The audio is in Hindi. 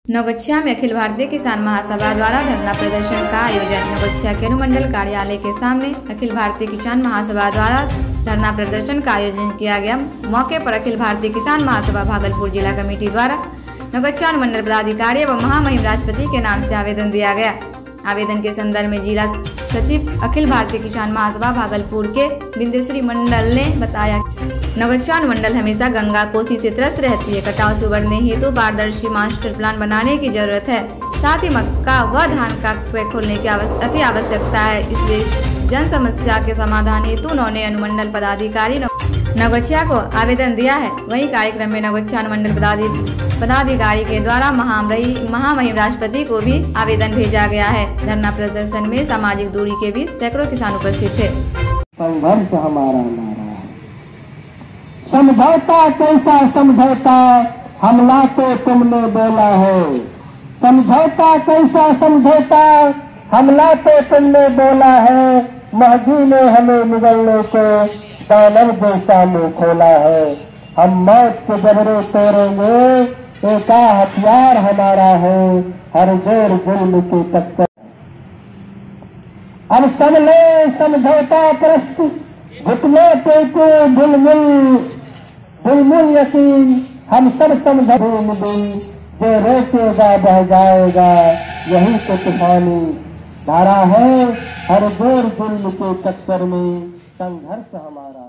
नवगछ में अखिल भारतीय किसान महासभा द्वारा धरना प्रदर्शन का आयोजन। नवगछ के अनुमंडल कार्यालय के सामने अखिल भारतीय किसान महासभा द्वारा धरना प्रदर्शन का आयोजन किया गया। मौके पर अखिल भारतीय किसान महासभा भागलपुर जिला कमेटी द्वारा नवगछ अनुमंडल पदाधिकारी एवं महामहिम राष्ट्रपति के नाम से आवेदन दिया गया। आवेदन के संदर्भ में जिला सचिव अखिल भारतीय किसान महासभा भागलपुर के बिंदेश्वरी मंडल ने बताया, नवगछ अनुमंडल हमेशा गंगा कोसी से त्रस्त रहती है। कटाव से उबरने हेतु पारदर्शी मास्टर प्लान बनाने की जरूरत है। साथ ही मक्का व धान का क्रय खोलने की अति आवश्यकता है। इसलिए जन समस्या के समाधान हेतु उन्होंने अनुमंडल पदाधिकारी नवगछ को आवेदन दिया है। वहीं कार्यक्रम में नवगछ अनुमंडल पदाधिकारी के द्वारा महामहिम राष्ट्रपति को भी आवेदन भेजा गया है। धरना प्रदर्शन में सामाजिक दूरी के बीच सैकड़ों किसान उपस्थित थे। संघर्ष हमारा नारा है। समझौता कैसा समझौता, हमला तो तुमने बोला है। समझौता कैसा समझौता, हमला तो तुमने बोला है। महदी ने हमें निगलने को दानव जैसा मुंह खोला है। हम मौत के जबरे तोड़ेंगे, एक हथियार हमारा है। हर जोर जुल्म की टक्कर। अब सबने समझौता प्रस्तुत, घुटने टेके बुलबुल यकीन। हम सब समझौते जो रोकेगा बह जाएगा, यही तो तूफानी धारा है। हर जोर जुल्म के चक्कर में संघर्ष हमारा।